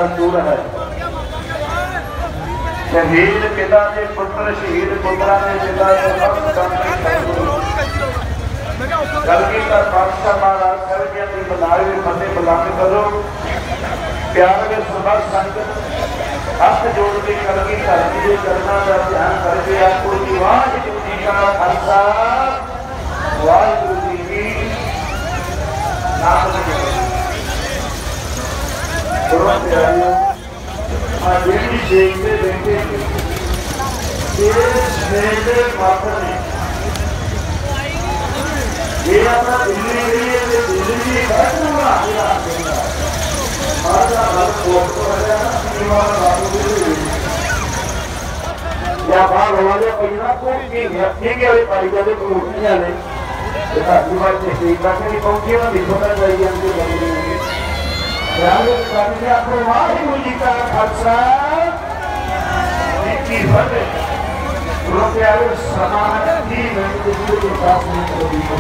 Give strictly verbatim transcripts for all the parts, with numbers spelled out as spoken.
सूर है। शहीद पिता के पुत्र शहीद पुत्रा के पिता कलगी का बादशाह महाराज करके अपनी बनाई हुई फतेह बुलंद करो। प्यार के समस्त संगत हाथ जोड़ के कलगी धरती के चरणों का ध्यान करके आपको वाहिगुरू जी का खालसा वाहिगुरू जी की नाम जेडी देखते देखते मात्र ने ये अपना दिल्ली गई है दिल्ली की या बाहर हमारे पहिना को की ठीक है ये पाई जाते तो उठने ने देखा जीवन से ठीक रखने की पहुंची ना दिखता चाहिए हमको बंदी यार ये काफी आपको वाहिगुरू जी का खालसा की फतेह गुरु प्यारे समान की मैं गुरु के पास में कभी को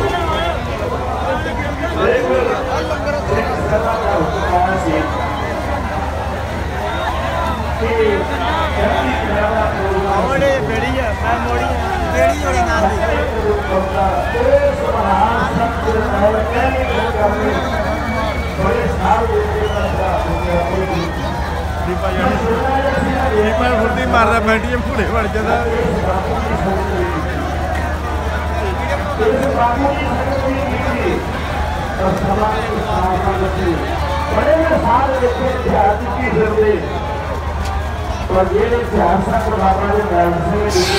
देखो एक सदा का हुक्म से मोड़ी बेड़ी है मैं मोड़ी बेड़ी जोड़ी ना दी बड़े साल दीपा फुर्ती मार रहा बैठिए पूरे बढ़ जाता बड़े साल देखे की जरूरत और ये ध्यान से बाबा ने ध्यान से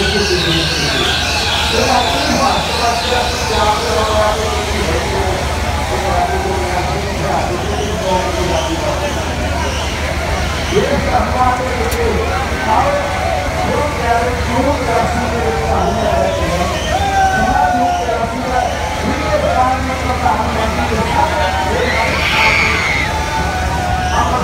ये समाज के और जो प्यारे गुरु राशि के सामने आए हैं समाज के राशि का ये काम में तो काम नहीं है आप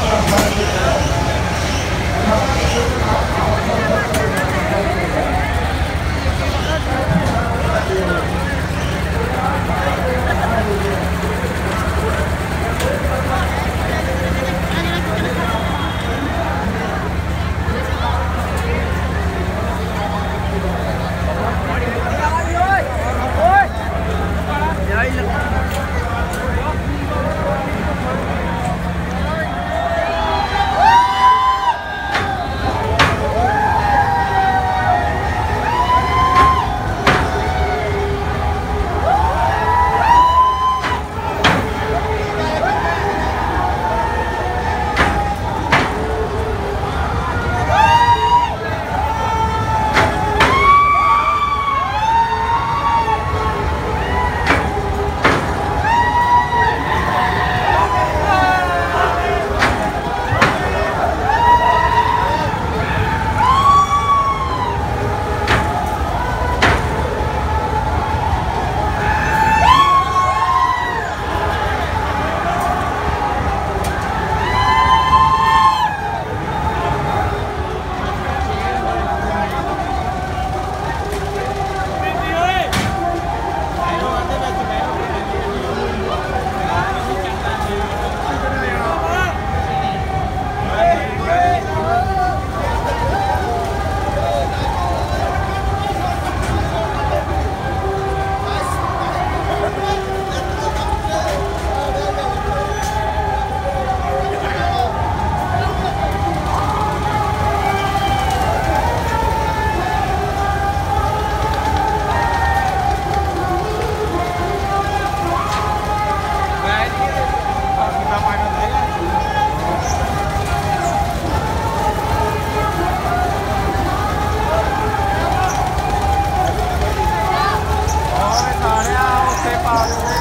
Pau.